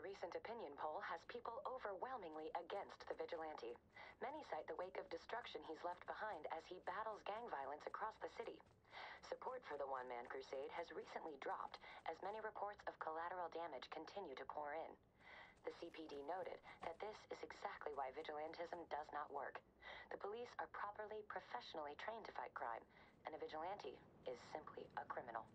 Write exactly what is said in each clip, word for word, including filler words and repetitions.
recent opinion poll has people overwhelmingly against the vigilante. Many cite the wake of destruction he's left behind as he battles gang violence across the city. Support for the one-man crusade has recently dropped as many reports of collateral damage continue to pour in. The C P D noted that this is exactly why vigilantism does not work. The police are properly, professionally trained to fight crime, and a vigilante is simply a criminal.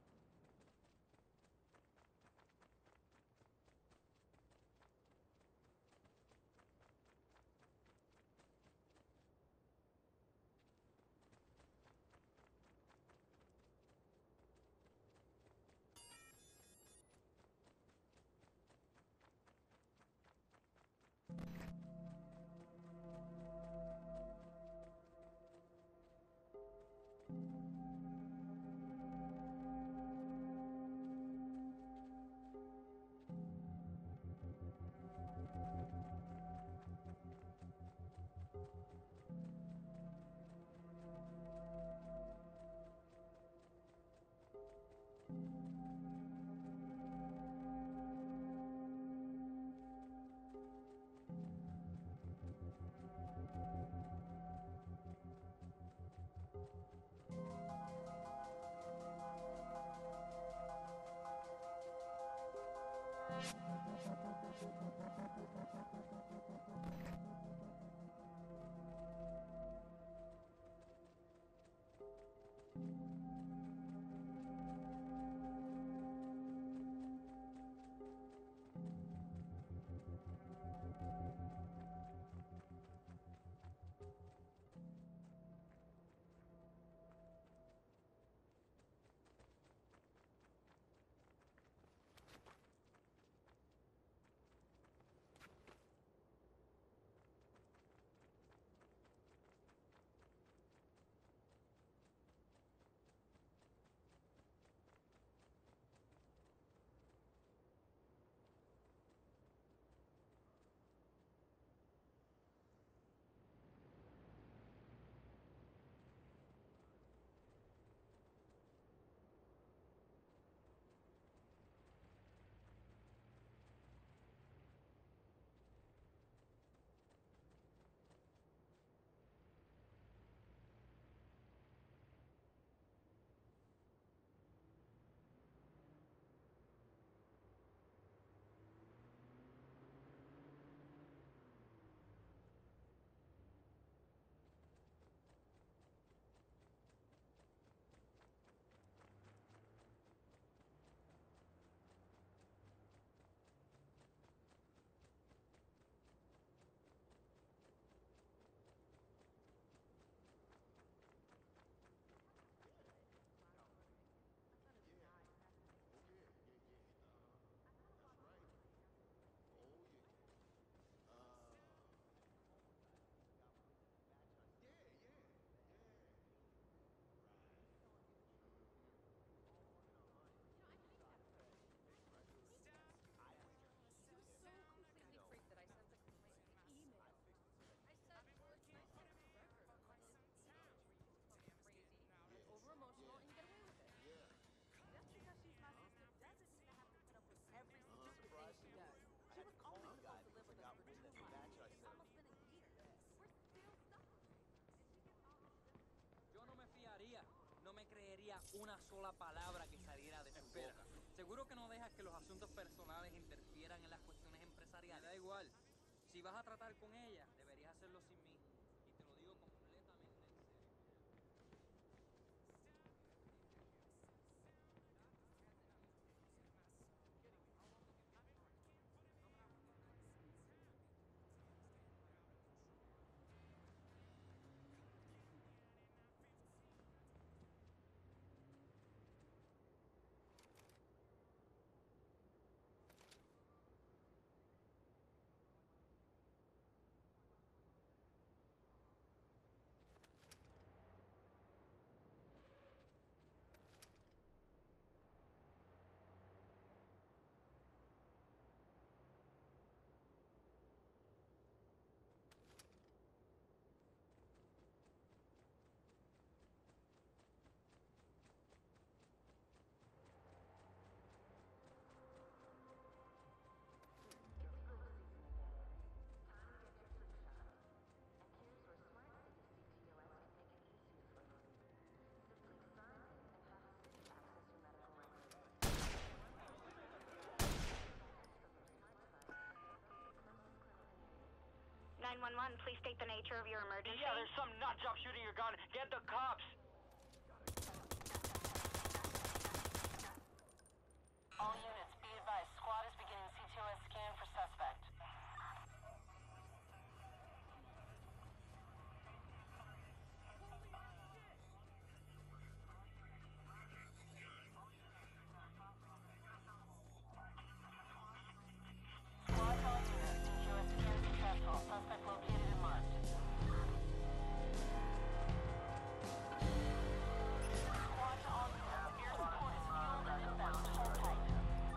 Over-emotional and you get away with it. Yeah. Just because she's my sister doesn't mean I have to put up with every Uh-huh. stupid thing she does. She was only supposed to live with us for two months. It's almost been a year. We're still stuck. And she gets all this. Yo no me fiaría, no me creería una sola palabra que saliera de su boca. Seguro que no dejas que los asuntos personales interfieran en las cuestiones empresariales. Me da igual. Si vas a tratar con ella, deberías hacerlo sin mí. Y te lo digo completamente en serio. nine one one. Please state the nature of your emergency. Yeah, there's some nut job shooting your gun. Get the cops. All units, be advised. Squad is beginning C T O S scan for suspect. Squad to all units. C T O S scan successful. Suspect located and marked. Squad to all units. Air support is fueled and inbound. Hold tight.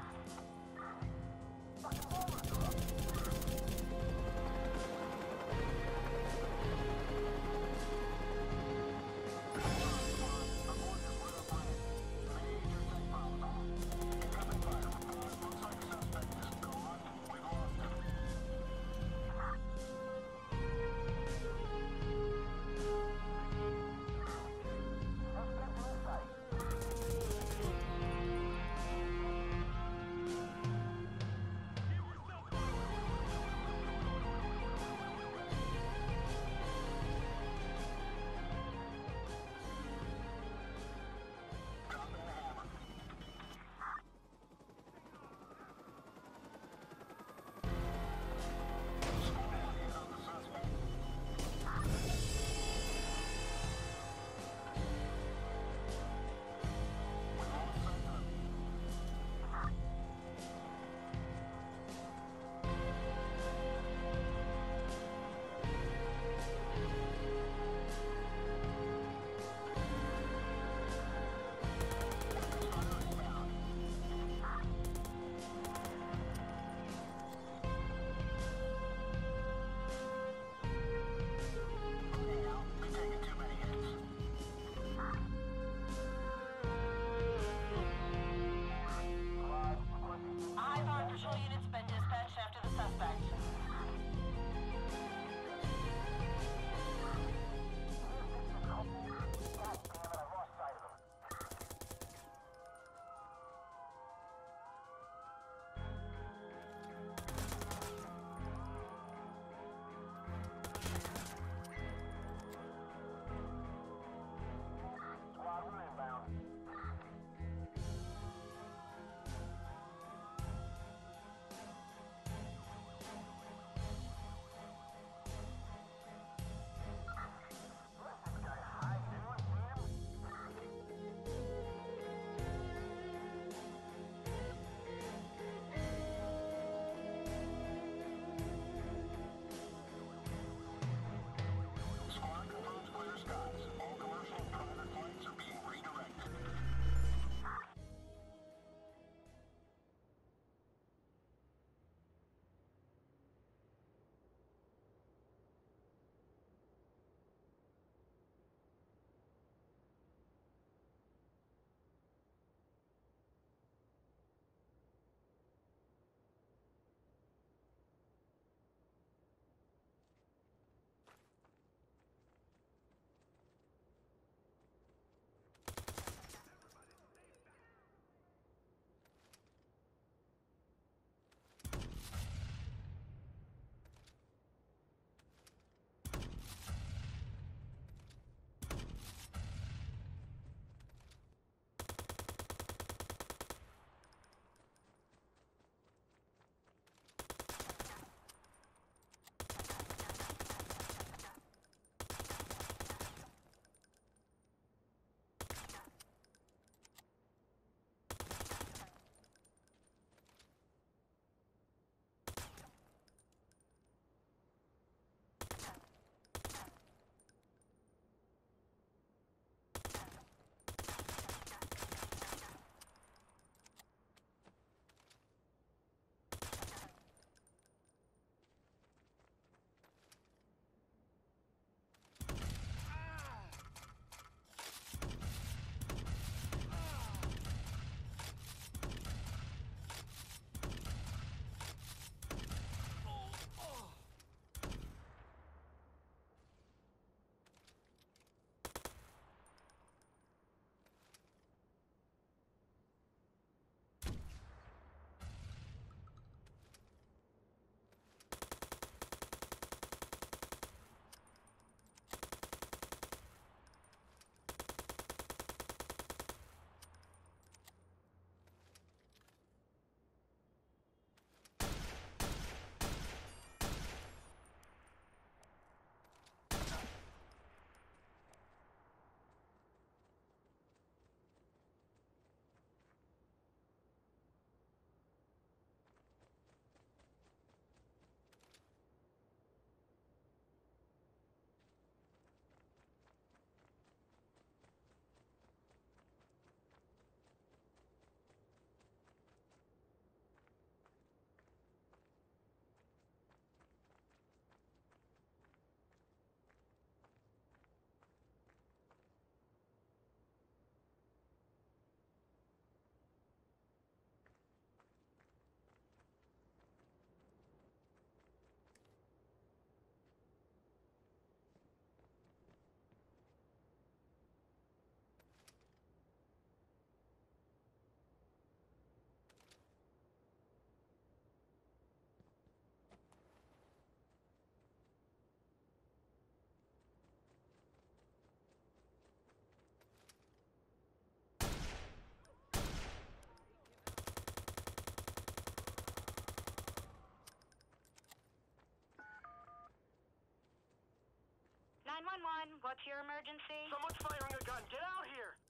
nine one one, what's your emergency? Someone's firing a gun. Get out here!